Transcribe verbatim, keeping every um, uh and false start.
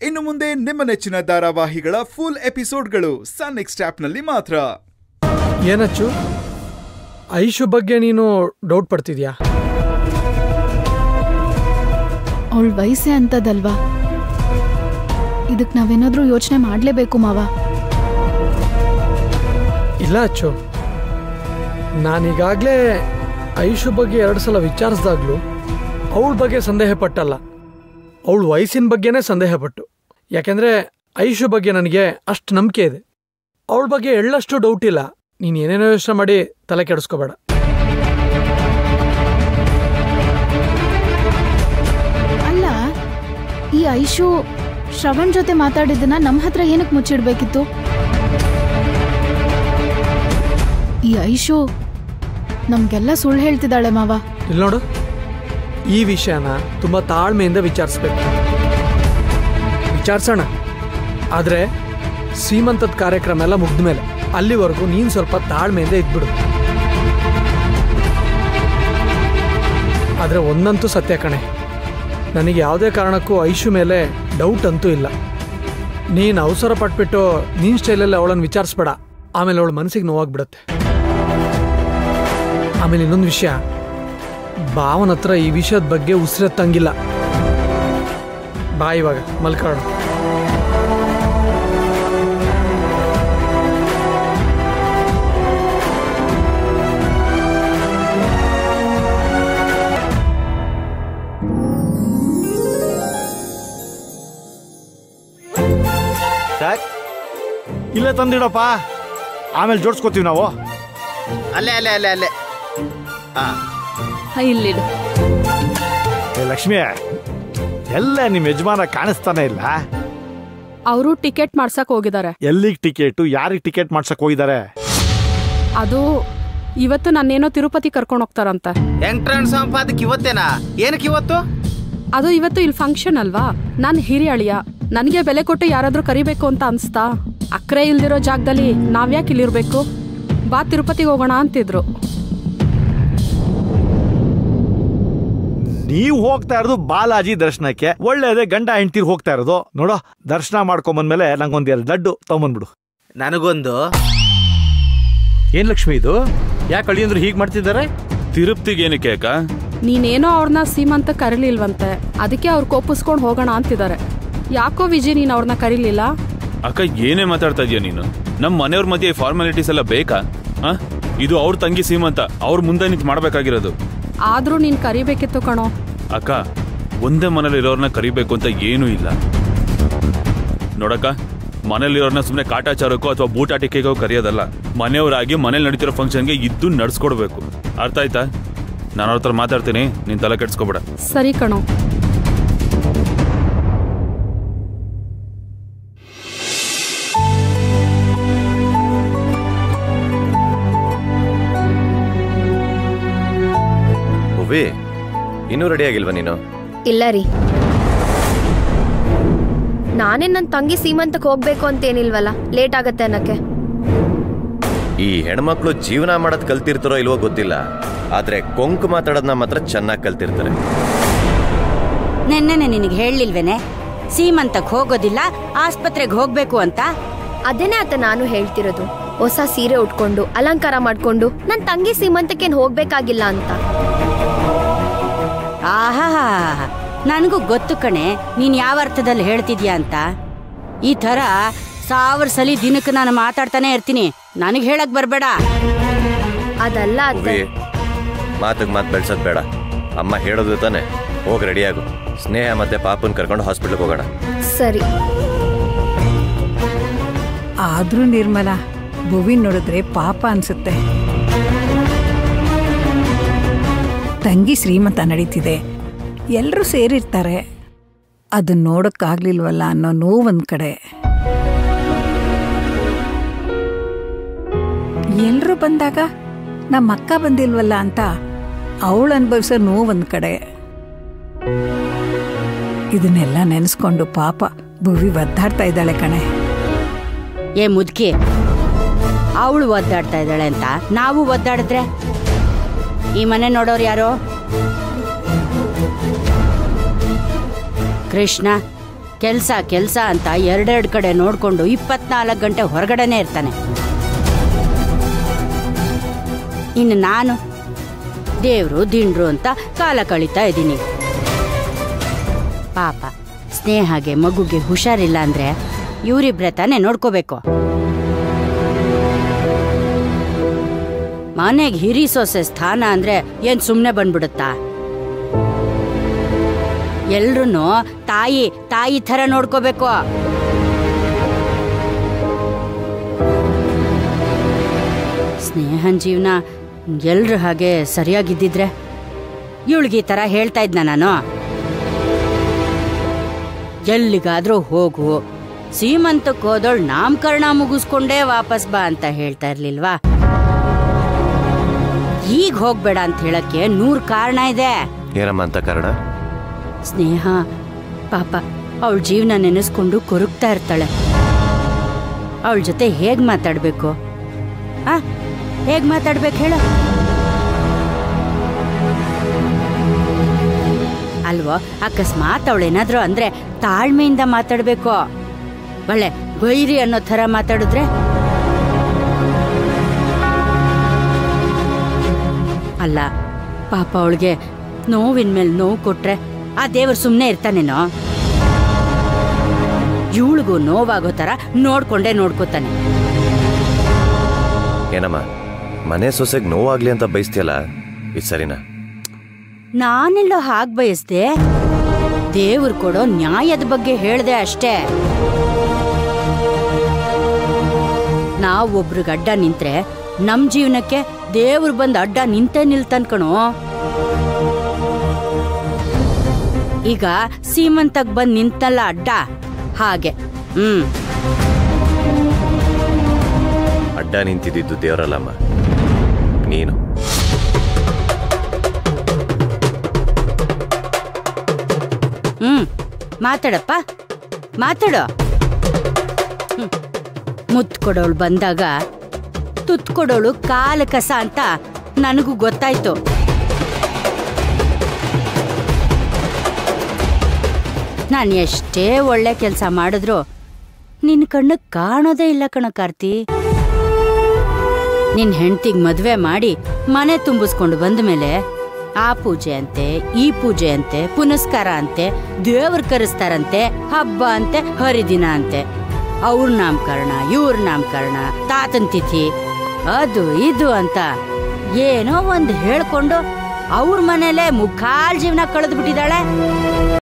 ಇನ್ನು ಮುಂದೆ ನಿಮ್ಮ ನೆಚ್ಚಿನ ಧಾರಾವಾಹಿಗಳ ಫುಲ್ ಎಪಿಸೋಡ್ಗಳು ಸನ್ ನೆಕ್ಸ್ಟ್ ಆಪ್ನಲ್ಲಿ ಮಾತ್ರ. ಏನಚ್ಚು, ಐಶು ಬಗ್ಗೆ ನೀನು ಡೌಟ್ ಪಡ್ತಿದ್ಯಾ? ಅವಳ ವಯಸ್ಸೇ ಅಂತದಲ್ವಾ, ಇದಕ್ಕೆ ನಾವೇನಾದ್ರೂ ಯೋಚನೆ ಮಾಡಲೇಬೇಕು ಮಾವ. ಇಲ್ಲ ಅಚ್ಚು, ನಾನೀಗಾಗಲೇ ಐಶು ಬಗ್ಗೆ ಎರಡು ಸಲ ವಿಚಾರಿಸಿದಾಗ್ಲೂ ಅವಳ ಬಗ್ಗೆ ಸಂದೇಹ ಪಟ್ಟಲ್ಲ, ಅವಳ ವಯಸ್ಸಿನ ಬಗ್ಗೆನೇ ಸಂದೇಹ ಪಟ್ಟು. ಯಾಕೆಂದರೆ ಐಶು ಬಗ್ಗೆ ನನಗೆ ಅಷ್ಟು ನಂಬಿಕೆ ಇದೆ. ಅವಳ ಬಗ್ಗೆ ಎಳ್ಳಷ್ಟು ಡೌಟ್ ಇಲ್ಲ. ನೀನು ಏನೇನೋ ಯೋಚನೆ ಮಾಡಿ ತಲೆ ಕೆಡಿಸ್ಕೋಬೇಡ. ಅಲ್ಲ, ಈ ಐಶು ಶ್ರವಣ್ ಜೊತೆ ಮಾತಾಡಿದ್ದನ್ನ ನಮ್ಮ ಹತ್ರ ಏನಕ್ಕೆ ಮುಚ್ಚಿಡ್ಬೇಕಿತ್ತು? ಈ ಐಶು ನಮ್ಗೆಲ್ಲ ಸುಳ್ಳು ಹೇಳ್ತಿದ್ದಾಳೆ ಮಾವ. ಇಲ್ಲಿ ನೋಡು, ಈ ವಿಷಯನ ತುಂಬ ತಾಳ್ಮೆಯಿಂದ ವಿಚಾರಿಸ್ಬೇಕು. ವಿಚಾರಿಸೋಣ, ಆದರೆ ಸೀಮಂತದ ಕಾರ್ಯಕ್ರಮ ಎಲ್ಲ ಮುಗ್ದ ಮೇಲೆ ಅಲ್ಲಿವರೆಗೂ ನೀನು ಸ್ವಲ್ಪ ತಾಳ್ಮೆಯಿಂದ ಇದ್ಬಿಡು. ಆದರೆ ಒಂದಂತೂ ಸತ್ಯ ಕಣೆ, ನನಗೆ ಯಾವುದೇ ಕಾರಣಕ್ಕೂ ಐಶು ಮೇಲೆ ಡೌಟ್ ಅಂತೂ ಇಲ್ಲ. ನೀನು ಅವಸರ ಪಟ್ಬಿಟ್ಟು ನೀನು ಸ್ಟೈಲಲ್ಲಿ ಅವಳನ್ನು ವಿಚಾರಿಸ್ಬೇಡ, ಆಮೇಲೆ ಅವಳ ಮನಸ್ಸಿಗೆ ನೋವಾಗ್ಬಿಡುತ್ತೆ. ಆಮೇಲೆ ಇನ್ನೊಂದು ವಿಷಯ, ಭಾವನ ಹತ್ರ ಈ ವಿಷಯದ ಬಗ್ಗೆ ಉಸಿರೆತ್ತಂಗಿಲ್ಲ. ಬಾ ಇವಾಗ ಮಲ್ಕೊಳ್ಳೋಣ. ಇಲ್ಲೇ ತಂದಿಡಪ್ಪ, ಆಮೇಲೆ ಜೋಡಿಸ್ಕೋತೀವಿ ನಾವು. ಅಲ್ಲೇ ಅಲ್ಲೇ ಅಲ್ಲೇ ಅಲ್ಲೇ ಇಲ್ಲಿಡು. ಲಕ್ಷ್ಮಿ, ಎಲ್ಲ ನಿಮ್ ಯಜಮಾನ ಕಾಣಿಸ್ತಾನೆ ಇಲ್ಲ. ಅವರು ಟಿಕೆಟ್ ಮಾಡ್ಸಕ್ ಹೋಗಿದ್ದಾರೆ. ಎಲ್ಲಿಗೆ ಟಿಕೆಟ್, ಯಾರಿಗೆ ಟಿಕೆಟ್ ಮಾಡ್ಸಕ್ ಹೋಗಿದ್ದಾರೆ? ಅದು ಇವತ್ತು ನನ್ನೇನೋ ತಿರುಪತಿ ಕರ್ಕೊಂಡು ಹೋಗ್ತಾರಂತೆ. ಎಂಟ್ರೆನ್ಸ್ ಅದಕ್ಕೆ ಇವತ್ತೇನಾ? ಏನಕ್ಕೆ ಇವತ್ತು? ಅದು ಇವತ್ತು ಇಲ್ಲಿ ಫಂಕ್ಷನ್ ಅಲ್ವಾ, ನಾನು ಹಿರಿಯ ಅಳಿಯ, ನನಗೆ ಬೆಲೆ ಕೊಟ್ಟು ಯಾರಾದ್ರೂ ಕರಿಬೇಕು ಅಂತ ಅನ್ಸ್ತಾ. ಅಕ್ರೆ ಇಲ್ದಿರೋ ಜಾಗದಲ್ಲಿ ನಾವ್ಯಾಕೆ ಇಲ್ಲಿರ್ಬೇಕು? ಬಾ ತಿರುಪತಿಗೆ ಹೋಗೋಣ ಅಂತಿದ್ರು. ನೀವು ಹೋಗ್ತಾ ಇರೋದು ಬಾಲಾಜಿ ದರ್ಶನಕ್ಕೆ, ಒಳ್ಳೇದೇ. ಗಂಡ ಹೆಂಡ್ತಿರ್ ಹೋಗ್ತಾ ಇರೋದು ನೋಡೋ. ದರ್ಶನ ಮಾಡ್ಕೊಂಬಂದ್ಮೇಲೆ ನಂಗೊಂದ್ ಎರಡು ಲಡ್ಡು ತಗೊಂಬಂದ್ಬಿಡು. ನನಗೊಂದು. ಏನ್ ಲಕ್ಷ್ಮಿ ಇದು? ಯಾಕೆ ಅಳಿಯಂದ್ರು ಹೀಗೆ ಮಾಡ್ತಿದ್ದಾರೆ? ತಿರುಪ್ತಿಗೆ ಏನಕ್ಕೆ ಅಕ್ಕ? ನೀನೇನೋ ಅವ್ರನ್ನ ಸೀಮಂತ ಕರೀಲಿಲ್ವಂತೆ, ಅದಕ್ಕೆ ಅವ್ರು ಕೋಪಿಸ್ಕೊಂಡು ಹೋಗೋಣ ಅಂತಿದ್ದಾರೆ. ಯಾಕೋ ವಿಜಯ್ ನೀನ್ ಅವ್ರನ್ನ ಕರೀಲಿಲ್ಲ? ಅಕ್ಕ ಏನೇ ಮಾತಾಡ್ತಾ ಇದೀಯ ನೀನು? ನಮ್ಮ ಮನೆಯವ್ರ ಮಧ್ಯೆ ಫಾರ್ಮಾಲಿಟೀಸ್ ಎಲ್ಲ ಬೇಕಾ? ಆ ಇದು ಅವ್ರ ತಂಗಿ ಸೀಮಂತ, ಅವ್ರ ಮುಂದೆ ನಿಂತು ಮಾಡ್ಬೇಕಾಗಿರೋದು. ಆದ್ರೂ ನೀನ್ ಕರಿಬೇಕಿತ್ತು ಕಣೋ. ಅಕ್ಕ, ಒಂದೇ ಮನೇಲಿ ಇರೋರ್ನ ಕರಿಬೇಕು ಅಂತ ಏನೂ ಇಲ್ಲ ನೋಡಕ್ಕ. ಮನೇಲಿರೋರ್ನ ಸುಮ್ಮನೆ ಕಾಟಾಚಾರಕ್ಕೋ ಅಥವಾ ಬೂಟಾಟಿಕೆಗೋ ಕರೆಯೋದಲ್ಲ. ಮನೆಯವರಾಗಿ ಮನೇಲಿ ನಡೀತಿರೋ ಫಂಕ್ಷನ್ಗೆ ಇದ್ದು ನಡ್ಸ್ಕೊಡ್ಬೇಕು. ಅರ್ಥ ಆಯ್ತಾ? ನಾನು ಅವ್ರ ಹತ್ರ ಮಾತಾಡ್ತೀನಿ, ನೀನ್ ತಲೆ ಕೆಡ್ಸ್ಕೊಬೇಡ. ಸರಿ ಕಣೋ. ಇನ್ನೂ ರೆಡಿ ಆಗಿಲ್ವಾ ನೀನು? ಇಲ್ಲ ರೀ, ನಾನೇ ನನ್ನ ತಂಗಿ ಸೀಮಂತಕ್ಕೆ ಹೋಗ್ಬೇಕು ಅಂತೇನಿಲ್ವಲ್ಲ, ಲೇಟ್ ಆಗತ್ತೆ ಅನ್ನಕ್ಕೆ. ಈ ಹೆಣ್ಮಕ್ಳು ಜೀವನ ಮಾಡೋದ್ ಕಲ್ತಿರ್ತಾರೋ ಇಲ್ವೋ ಗೊತ್ತಿಲ್ಲ, ಆದ್ರೆ ಕೊಂಕು ಮಾತಾಡೋದನ್ನ ಮಾತ್ರ ಚೆನ್ನಾಗಿ ಕಲ್ತಿರ್ತಾರೆ. ನೆನ್ನೆ ನಿನಗೆ ಹೇಳಲಿಲ್ವೇನೆ ಸೀಮಂತಕ್ಕೆ ಹೋಗೋದಿಲ್ಲ, ಆಸ್ಪತ್ರೆಗೆ ಹೋಗ್ಬೇಕು ಅಂತ? ಅದೇನೇ ಆತ ನಾನು ಹೇಳ್ತಿರೋದು. ಹೊಸ ಸೀರೆ ಉಟ್ಕೊಂಡು ಅಲಂಕಾರ ಮಾಡ್ಕೊಂಡು ನನ್ನ ತಂಗಿ ಸೀಮಂತಕ್ಕೇನು ಹೋಗ್ಬೇಕಾಗಿಲ್ಲ ಅಂತ. ಆಹಾ, ನನಗೂ ಗೊತ್ತು ಕಣೆ ನೀನ್ ಯಾವ ಅರ್ಥದಲ್ಲಿ ಹೇಳ್ತಿದ್ಯಾ ಅಂತ. ಈ ತರ ಸಾವಿರ ಸಲಿ ದಿನಕ್ಕೆ ನಾನು ಮಾತಾಡ್ತಾನೆ ಇರ್ತೀನಿ, ನನಗೆ ಹೇಳಕ್ ಬರ್ಬೇಡ. ಅದಲ್ಲ ಮಾತಿಗೆ ಮಾತು ಬೆಳ್ಸೋದ್ ಬೇಡ. ಅಮ್ಮ ಹೇಳೋದು ತಾನೆ. ಹೋಗಿ ರೆಡಿಯಾಗು. ಸ್ನೇಹ ಮತ್ತೆ ಪಾಪನ್ ಕರ್ಕೊಂಡು ಹಾಸ್ಪಿಟ್ಲ್ಗೆ ಹೋಗೋಣ. ಸರಿ. ಆದ್ರೂ ನಿರ್ಮಲಾ, ಭುವಿ ನೋಡಿದ್ರೆ ಪಾಪ ಅನ್ಸುತ್ತೆ. ತಂಗಿ ಶ್ರೀಮಂತ ನಡೀತಿದೆ, ಎಲ್ಲರೂ ಸೇರಿರ್ತಾರೆ, ಅದನ್ನ ನೋಡಕ್ಕಾಗ್ಲಿಲ್ವಲ್ಲ ಅನ್ನೋ ನೋವೊಂದ್ ಕಡೆ. ಎಲ್ರೂ ಬಂದಾಗ ನಮ್ಮ ಅಕ್ಕ ಬಂದಿಲ್ವಲ್ಲ ಅಂತ ಅವಳು ಅನುಭವಿಸೋ ನೋವೊಂದ್ ಕಡೆ. ಇದನ್ನೆಲ್ಲ ನೆನೆಸ್ಕೊಂಡು ಪಾಪ ಭುವಿ ಒದ್ದಾಡ್ತಾ ಇದ್ದಾಳೆ ಕಣೆ. ಏ ಮುದ್ಕಿ, ಅವಳು ಒದ್ದಾಡ್ತಾ ಇದ್ದಾಳೆ ಅಂತ ನಾವು ಒದ್ದಾಡಿದ್ರೆ ಈ ಮನೆ ನೋಡೋರು ಯಾರೋ? ಕೃಷ್ಣ, ಕೆಲ್ಸ ಕೆಲ್ಸ ಅಂತ ಎರಡೆರಡು ಕಡೆ ನೋಡ್ಕೊಂಡು ಇಪ್ಪತ್ನಾಲ್ಕು ಗಂಟೆ ಹೊರಗಡೆನೆ ಇರ್ತಾನೆ. ಇನ್ನು ನಾನು ದೇವ್ರು ದಿಂಡ್ರು ಅಂತ ಕಾಲ ಕಳೀತಾ ಇದ್ದೀನಿ. ಪಾಪ ಸ್ನೇಹಗೆ ಮಗುಗೆ ಹುಷಾರಿಲ್ಲ ಅಂದ್ರೆ ಇವರಿಬ್ರೆ ತಾನೇ ನೋಡ್ಕೋಬೇಕು. ಮನೆಗೆ ಹಿರಿ ಸೊಸೆ ಸ್ಥಾನ ಅಂದ್ರೆ ಏನ್ ಸುಮ್ನೆ ಬಂದ್ಬಿಡುತ್ತಾ? ಎಲ್ರೂ ತಾಯಿ ತಾಯಿ ತರ ನೋಡ್ಕೋಬೇಕು. ಸ್ನೇಹನ್ ಜೀವನ ಎಲ್ರು ಹಾಗೆ ಸರಿಯಾಗಿದ್ದಿದ್ರೆ ಇವಳಿಗೆ ಈ ತರ ಹೇಳ್ತಾ ಇದ್ನ ನಾನು. ಎಲ್ಲಿಗಾದ್ರೂ ಹೋಗು, ಸೀಮಂತಕ್ಕೆ ಹೋದೋಳ್ ನಾಮಕರಣ ಮುಗಿಸ್ಕೊಂಡೇ ವಾಪಸ್ ಬಾ ಅಂತ ಹೇಳ್ತಾ ಇರ್ಲಿಲ್ವಾ? ಈಗ ಹೋಗ್ಬೇಡ ಅಂತ ಹೇಳಕ್ಕೆ ನೂರ್ ಕಾರಣ ಇದೆ. ಏನಮ್ಮ ಅಂತ ಕಾರಣ? ಸ್ನೇಹ ಪಾಪ ಅವಳ ಜೀವನ ನೆನೆಸ್ಕೊಂಡು ಕೊರಗ್ತಾ ಇರ್ತಾಳೆ. ಅವಳ ಜೊತೆ ಹೇಗ್ ಮಾತಾಡ್ಬೇಕು? ಆ ಹೇಗ್ ಮಾತಾಡ್ಬೇಕು ಹೇಳ? ಅಲ್ವೋ, ಅಕಸ್ಮಾತ್ ಅವಳೇನಾದ್ರೂ ಅಂದ್ರೆ ತಾಳ್ಮೆಯಿಂದ ಮಾತಾಡ್ಬೇಕು. ಒಳ್ಳೆ ಬೈರಿ ಅನ್ನೋ ತರ ಮಾತಾಡಿದ್ರೆ ಅಲ್ಲ. ಪಾಪ ಅವಳಿಗೆ ನೋವಿನ ಮೇಲೆ ನೋವು ಕೊಟ್ರೆ ಆ ದೇವ್ರು ಸುಮ್ಮನೆ ಇರ್ತಾನೇನೋ? ಇವಳಿಗೂ ನೋವಾಗೋ ತರ ನೋಡ್ಕೊಂಡೇ ನೋಡ್ಕೋತಾನೆ. ಏನಮ್ಮ, ಮನೆ ಸೊಸೆಗೆ ನೋವಾಗ್ಲಿ ಅಂತ ಬಯಸ್ತಿಯಲ್ಲ, ಇದು ಸರಿನಾ? ನಾನೆಲ್ಲೋ ಹಾಗ್ ಬಯಸ್ದೆ. ದೇವ್ರು ಕೊಡೋ ನ್ಯಾಯದ ಬಗ್ಗೆ ಹೇಳ್ದೆ ಅಷ್ಟೇ. ನಾವೊಬ್ರಿಗೆ ಅಡ್ಡ ನಿಂತ್ರೆ ನಮ್ ಜೀವನಕ್ಕೆ ದೇವ್ರು ಬಂದ್ ಅಡ್ಡ ನಿಂತೇ ನಿಲ್ತಾನ್ ಕಣೋ. ಈಗ ಸೀಮಂತಕ್ ಬಂದ್ ನಿಂತಲ್ಲ ಅಡ್ಡ, ಹಾಗೆ. ಹ್ಮ್ ಅಡ್ಡ ನಿಂತಿದ್ದು ದೇವರಲ್ಲಮ್ಮ, ನೀನು. ಹ್ಮ್ ಮಾತಾಡಪ್ಪ, ಮಾತಾಡೋ. ಮುತ್ತು ಕೊಡೋಳು ಬಂದಾಗ ತುತ್ತು ಕೊಡೋಳು ಕಾಲ ಕಸ ಅಂತ ನನಗೂ ಗೊತ್ತಾಯ್ತು. ನಾನು ಎಷ್ಟೇ ಒಳ್ಳೆ ಕೆಲಸ ಮಾಡಿದ್ರು ನಿನ್ ಕಣ್ಣು ಕಾಣೋದೇ ಇಲ್ಲ ಕಣ ಕಾರ್ತಿ. ನಿನ್ ಹೆಂಡ್ತಿಗ್ ಮದ್ವೆ ಮಾಡಿ ಮನೆ ತುಂಬಿಸ್ಕೊಂಡು ಬಂದ ಮೇಲೆ ಆ ಪೂಜೆ ಅಂತೆ, ಈ ಪೂಜೆ ಅಂತೆ, ಪುನಸ್ಕಾರ ಅಂತೆ, ದೇವ್ರ ಕರೆಸ್ತಾರಂತೆ, ಹಬ್ಬ ಅಂತೆ, ಹರಿದಿನ ಅಂತೆ, ಅವ್ರ ನಾಮಕರಣ, ಇವ್ರ ನಾಮಕರಣ, ತಾತನ್ ತಿಥಿ, ಅದು ಇದು ಅಂತ ಏನೋ ಒಂದ್ ಹೇಳ್ಕೊಂಡು ಅವ್ರ ಮನೇಲೆ ಮುಖಾಲ್ ಜೀವನ ಕಳೆದು ಬಿಟ್ಟಿದ್ದಾಳೆ.